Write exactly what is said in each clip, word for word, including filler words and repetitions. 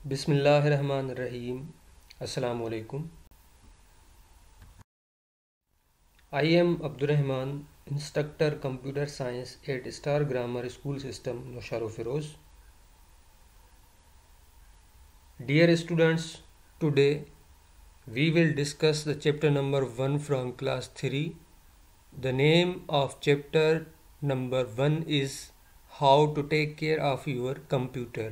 Bismillahirrahmanirrahim. Assalamu alaikum. I am Abdurrahman, Instructor Computer Science at Star Grammar School System, Nosharo Feroz. Dear students, today we will discuss the chapter number one from class three. The name of chapter number one is How to Take Care of Your Computer.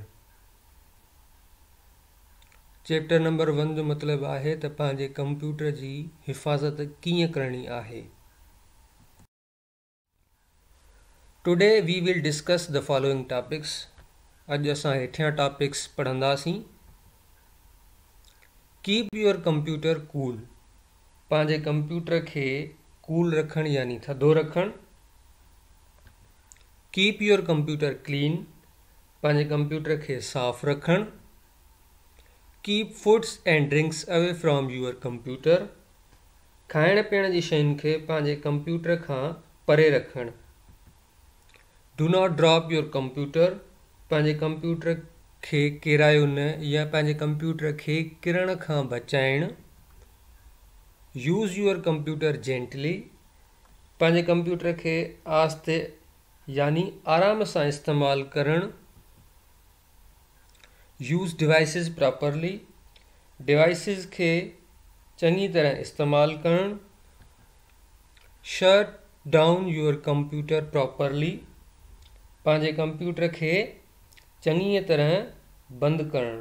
Chapter number one जो मतलब आहे त पंहिंजे computer जी हिफ़ाज़त कीअं करणी आहे. Today we will discuss the following topics. अॼु असां हेठियां टॉपिक्स पढ़ंदासीं. Keep your computer cool. पंहिंजे कंप्यूटर खे कूल रखणु यानी थधो रखणु. Keep your computer clean. पंहिंजे कंप्यूटर खे साफ़ रखणु. Keep foods and drinks away from your computer. खाइण पीअण जी शयुनि खे पंहिंजे कंप्यूटर खां परे रखणु. Do not drop your computer. पंहिंजे कंप्यूटर खे किरायो न या पंहिंजे कंप्यूटर खे किरण खां बचाइणु. Use your computer gently. पंहिंजे कंप्यूटर खे आस्ते यानी आराम सां इस्तेमालु करणु. Use devices properly. Devices खे चङी तरह इस्तेमालु करणु. Shut down your computer properly. पंहिंजे कंप्यूटर खे चङी तरह बंदि करणु.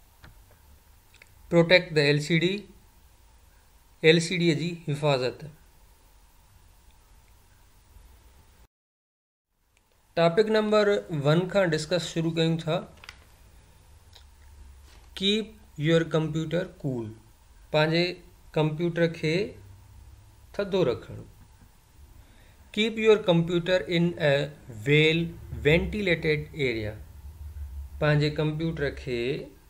Protect the L C D. L C D जी हिफ़ाज़त. टॉपिक नंबर वन खां डिस्कस शुरू कयूं था. Keep your computer cool. पंहिंजे कंप्यूटर खे थधो रखणु. Keep your computer in a well ventilated area. पंहिंजे कंप्यूटर खे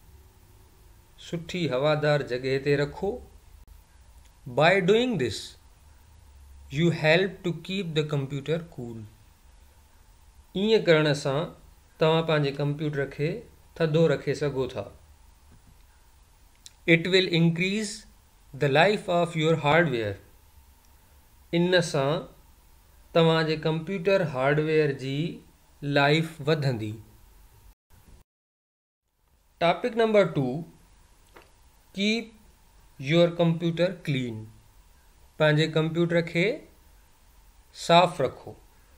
सुठी हवादार जॻह ते रखो. By doing this you help to keep the computer cool. ईअं करण सां तव्हां पंहिंजे कंप्यूटर खे थधो रखे सघो था. It will increase the life of your hardware. इन सां तव्हांजे कंप्यूटर हार्डवेयर जी लाइफ वधंदी. Topic number two. Keep your computer clean. पंहिंजे कंप्यूटर खे साफ़ रखो.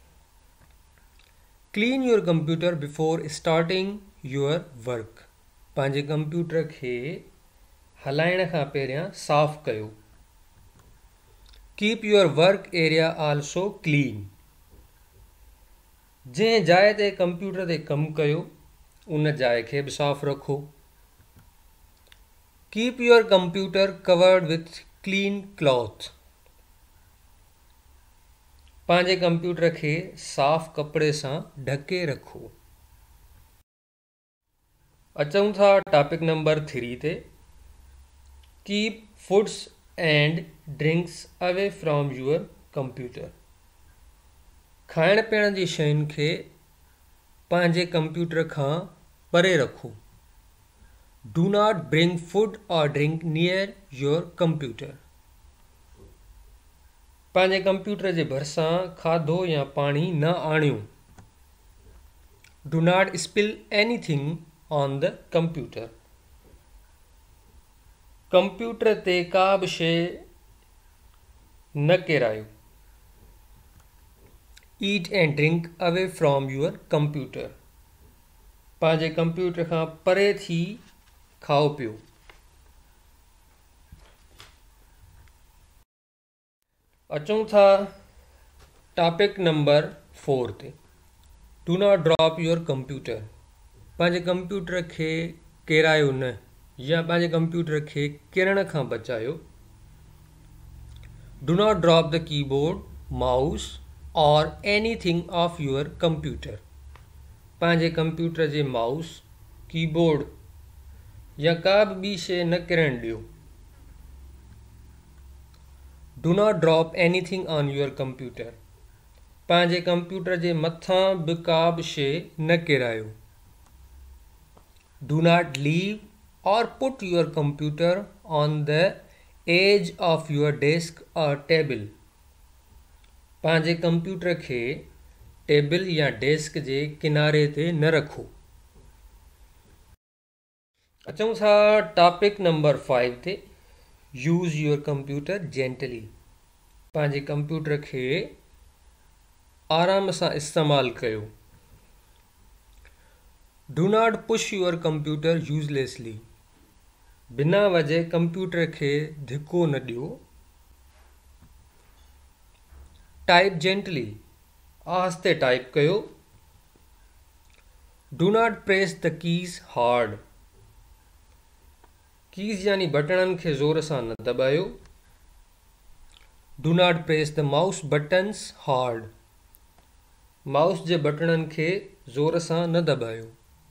Clean your computer before starting your work. पंहिंजे कंप्यूटर खे हलाइण खां पहिरियां साफ़ कयो. Keep your work area also clean. जंहिं जाइ ते कंप्यूटर ते कमु कयो उन जाइ खे बि साफ़ रखो. Keep your computer covered with clean cloth. पंहिंजे कंप्यूटर खे साफ़ कपिड़े सां ढके रखो. अचूं था टॉपिक नंबर थ्री ते. Keep foods and drinks away from your computer. खाइण पीअण जी शयुनि खे पंहिंजे कंप्यूटर खां परे रखो. Do not bring food or drink near your computer. पंहिंजे कंप्यूटर जे भरिसां खाधो या पाणी न आणियो. Do not spill anything on the computer. Computer ते का बि शइ न किरायो. Eat and drink away from your computer. पंहिंजे कंप्यूटर खां परे थी खाओ पियो. अचूं था टॉपिक नंबर फोर ते. Do not drop your computer. पंहिंजे कंप्यूटर खे किरायो न या पंहिंजे कंप्यूटर खे किरण खां बचायो. Do not drop the keyboard, mouse और एनीथिंग ऑफ योर कंप्यूटर. पंहिंजे कंप्यूटर जे माउस, कीबोर्ड या का बि ॿी शइ न किरण ॾियो. Do not drop anything on your computer. पंहिंजे कंप्यूटर जे मथां बि का बि शइ न किरायो. Do not leave or put your computer on the edge of your desk or table. पंहिंजे कंप्यूटर खे टेबल या डेस्क जे किनारे ते न रखो। अचूं था टॉपिक नंबर फाइव ते, यूज़ योर कंप्यूटर जेंटली। पंहिंजे कंप्यूटर खे आराम सां इस्तेमालु कयो। Do not push your computer uselessly. बिना वजह कंप्यूटर खे धिको न ॾियो। Type gently. आहिस्ते टाइप कयो। Do not press the keys hard. Keys यानी बटणनि खे ज़ोर सां न दॿायो। Do not press the mouse buttons hard. Mouse जे बटणनि खे ज़ोर सां न दॿायो।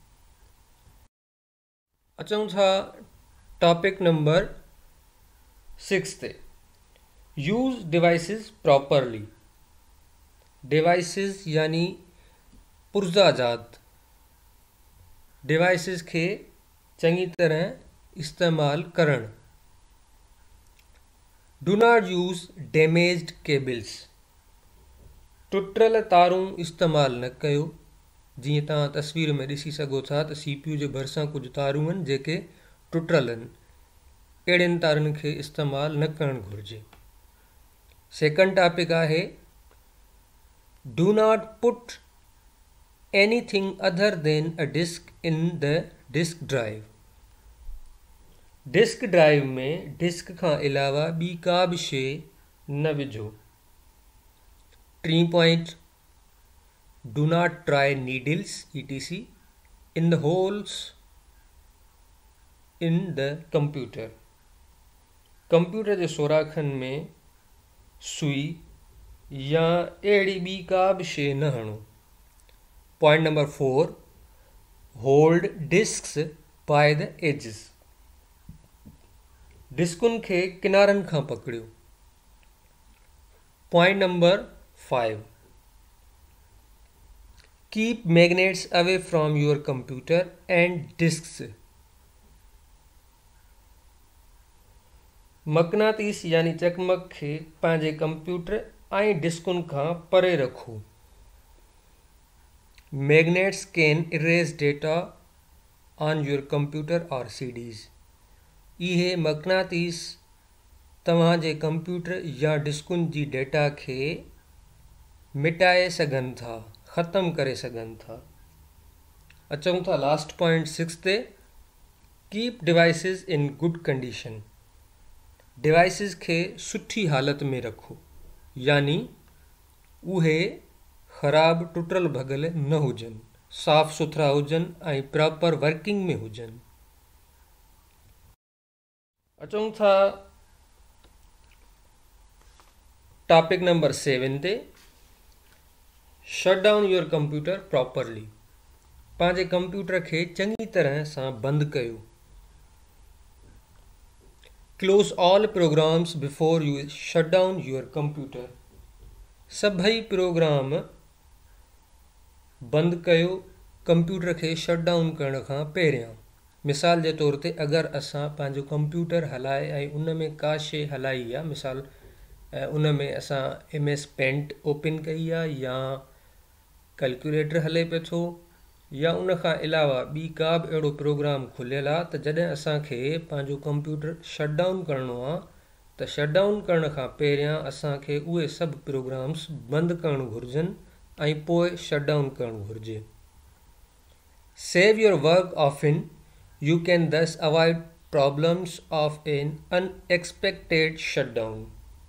अचूं था टॉपिक नंबर सिक्स ते, यूज़ डिवाइसिस प्रॉपरली। डिवाइसिस यानी पुर्ज़ाजात। डिवाइसिस खे चङी तरह इस्तेमाल करण। Do not use damaged cables. टुटल तारूं इस्तेमाल न कयो। जीअं तव्हां तस्वीर में ॾिसी सघो था त सीपीयू जे भरिसां कुझु तारूं आहिनि जेके टुटल आहिनि। अहिड़ियुनि तारुनि खे इस्तेमाल न करणु घुरिजे। सेकंड टॉपिक आहे, do not put anything other than a disc in the disc drive. Disc drive में डिस्क खां अलावा ॿी का बि शइ न विझो। T point, do not try needles E T C in the holes in the computer. Computer जे सोराखनि में सुई या अहिड़ी ॿी का बि शइ न हणो। Point number four, hold disks by the edges. डिस्कुनि खे किनारनि खां पकड़ियो। Point number five, keep magnets away from your computer and disks. मक़नातीस यानी चकमक खे पंहिंजे कंप्यूटर ऐं डिस्कुनि खां परे रखो। Magnets can erase data on your computer और सीडीज़। इहे मक़नातीस तव्हांजे कंप्यूटर या डिस्कुनि जी डेटा खे मिटाए सघनि था, ख़तमु करे सघनि था। अचूं था लास्ट पॉइंट सिक्स ते, keep devices in good condition. Devices खे सुठी हालत में रखो, यानी उहे ख़राब टुटल भॻल न हुजनि, साफ़ सुथरा हुजनि ऐं प्रॉपर वर्किंग में हुजनि। अचूं था टॉपिक नंबर सेवन ते, shut down your computer properly. पंहिंजे कंप्यूटर खे चङी तरह सां बंदि कयो। Close all programs before you shut down your computer. सभई प्रोग्राम बंदि कयो कंप्यूटर खे शट डाउन करण खां पहिरियां। मिसाल जे तौर ते अगरि असां पंहिंजो कंप्यूटर हलाए ऐं उन में का शइ हलाई आहे, मिसाल उन में असां एम एस पेंट ओपन कई आहे या कैलकुलेटर हले पियो थो या उन खां अलावा ॿी का बि अहिड़ो प्रोग्राम खुलियल आहे, त जॾहिं असांखे पंहिंजो कंप्यूटर शट डाउन करिणो आहे त शट डाउन करण खां पहिरियां असांखे उहे सभु प्रोग्राम्स बंदि करणु घुरिजनि ऐं पोइ शट डाउन करणु घुरिजे। Save your work often. You can thus avoid problems of an unexpected shutdown.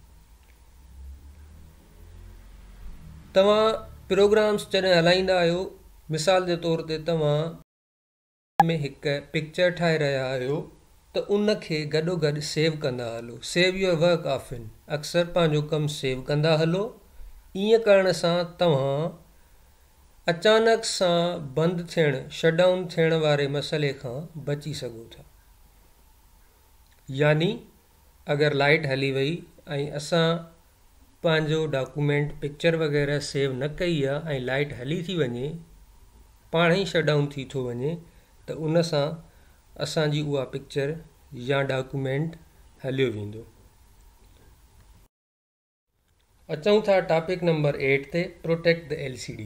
तव्हां प्रोग्राम्स जॾहिं हलाईंदा आहियो, मिसाल जे तौर ते तव्हां में हिकु पिक्चर ठाहे रहिया आहियो त उन खे गॾोगॾु सेव कंदा हलो। Save your work often. अक्सर पंहिंजो कमु सेव कंदा हलो। ईअं करण सां तव्हां अचानक सां बंदि थियण, शट डाउन थियण वारे मसइले खां बची सघो था। यानी अगरि लाइट हली वई ऐं असां पंहिंजो डॉक्यूमेंट पिक्चर वग़ैरह सेव न कई आहे ऐं लाइट हली थी वञे, पाण ई शट डाउन थी थो वञे, त उन सां असांजी उहा पिक्चर या डॉक्यूमेंट हलियो वेंदो। अचूं था टॉपिक नंबर एट ते, protect the L C D.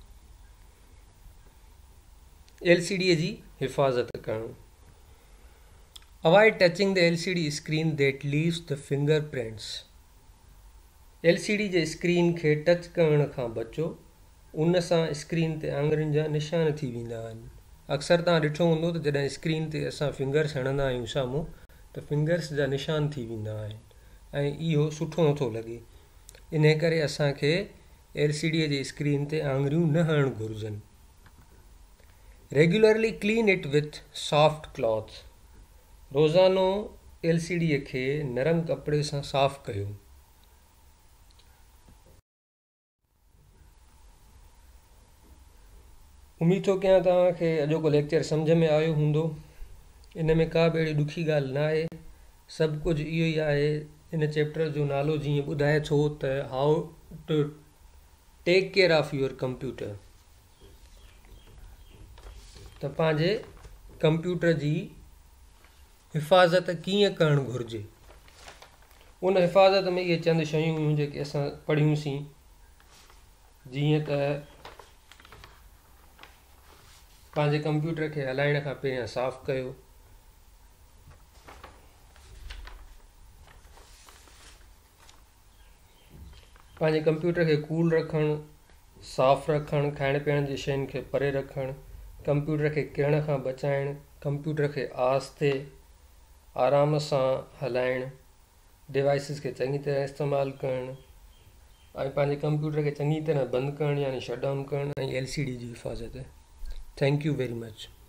L C D जी हिफ़ाज़त करणु। Avoid touching the L C D screen that leaves the fingerprints. L C D जे स्क्रीन खे टच करण खां बचो, उन सां स्क्रीन ते आङुरियुनि जा निशान थी वेंदा आहिनि। अक्सर तव्हां ॾिठो हूंदो त जॾहिं स्क्रीन ते असां फिंगर्स हणंदा आहियूं साम्हूं त फिंगर्स जा निशान थी वेंदा आहिनि ऐं इहो सुठो नथो लॻे। इन करे असांखे एल सी डी जे स्क्रीन ते आङुरियूं न हणणु घुरिजनि। Regularly clean it with soft cloth. रोज़ानो एल सी डी खे नरम कपिड़े सां साफ़ कयो। उम्मीद थो कयां तव्हांखे अॼोको लेक्चर सम्झ में आयो हूंदो। इन में का बि अहिड़ी ॾुखी ॻाल्हि न आहे, सभु कुझु इहो ई आहे। इन चैप्टर जो नालो जीअं ॿुधाए थो त how to take care of your computer, त पंहिंजे कंप्यूटर जी हिफ़ाज़त कीअं करणु घुरिजे। उन हिफ़ाज़त में इहे चंद शयूं हुयूं जेके असां पढ़ियूंसीं, जीअं त पंहिंजे कंप्यूटर खे हलाइण खां पहिरियां साफ़ु कयो, पंहिंजे कंप्यूटर खे कूल रखणु, साफ़ु रखणु, खाइण पीअण जी शयुनि खे परे रखणु, कंप्यूटर खे किरण खां बचाइणु, कंप्यूटर खे आहिस्ते आराम सां हलाइणु, डिवाइसिस खे चङी तरह इस्तेमालु करणु ऐं पंहिंजे कंप्यूटर खे चङी तरह बंदि करणु यानी शट डाउन करणु ऐं एल सी डी जी हिफ़ाज़त। Thank you very much.